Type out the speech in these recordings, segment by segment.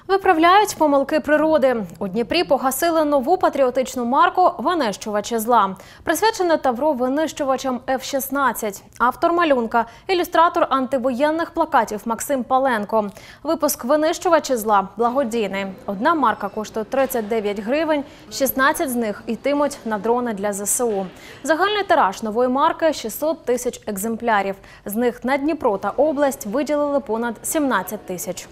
Виправляють помилки природи. У Дніпрі погасили нову патріотичну марку «Винищувачі зла». Присвячене тавро винищувачам F-16. Автор малюнка – ілюстратор антивоєнних плакатів Максим Паленко. Випуск «Винищувачі зла» благодійний. Одна марка коштує 39 гривень, 16 з них йтимуть на дрони для ЗСУ. Загальний тираж нової марки – 600 тисяч екземплярів. З них на Дніпро та область виділили понад 17 тисяч.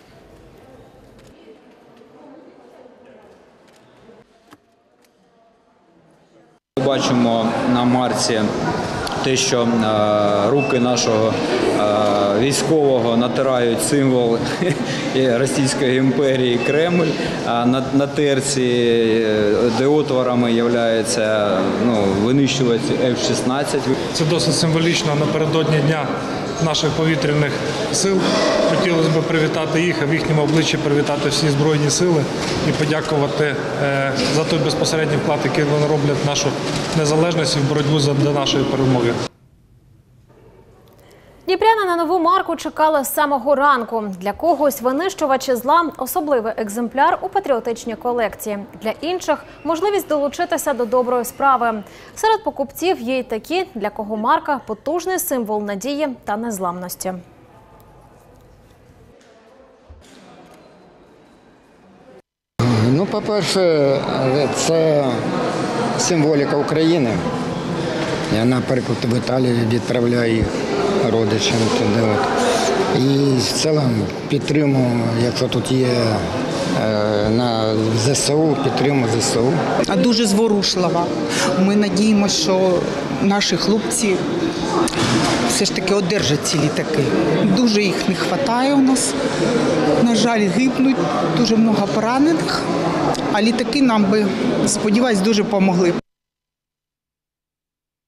Бачимо на марці те, що руки нашого військового натирають символ Російської імперії Кремль, а на терці деотворами є винищувачі F-16. Це досить символічно напередодні Дня наших повітряних сил. Хотілося б привітати їх, а в їхньому обличчі привітати всі Збройні сили і подякувати за той безпосередній вклад, який вони роблять в нашу незалежність і в боротьбу за нашої перемоги. Дніпряни на нову марку чекали з самого ранку. Для когось винищувачі зла – особливий екземпляр у патріотичній колекції. Для інших – можливість долучитися до доброї справи. Серед покупців є й такі, для кого марка – потужний символ надії та незламності. По-перше, це символіка України. Я, наприклад, в Італію відправляю їх родичам туди. І в цілому підтримую, якщо тут є на ЗСУ, підтримую ЗСУ. Дуже зворушлива. Ми надіємося, що наші хлопці все ж таки одержать ці літаки. Дуже їх не вистачає у нас. На жаль, гибнуть, дуже багато поранених. А літаки нам би, сподіваюсь, дуже допомогли.